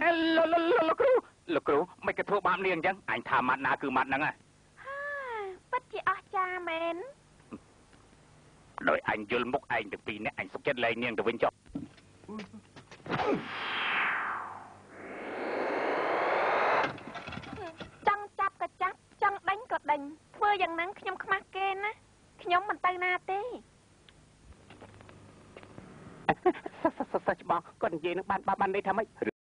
លោកគ្រូមិនក៏ធ្វើបាបនាងអញ្ចឹងអញថាម៉ាត់ណាគឺម៉ាត់ហ្នឹងហ៎ពិតជាអស្ចារ្យមែនដោយអញយល់មុខឯងទាំងពីរនាក់អញសុខចិត្តលែងនាងទៅវិញចុះចង់ចាប់ក៏ចាប់ចង់ដេញក៏ដេញធ្វើយ៉ាងហ្នឹងខ្ញុំខ្មាស់គេណាខ្ញុំមិនទៅណាទេសសច្បាស់គាត់និយាយនឹងបានន័យថាម៉េច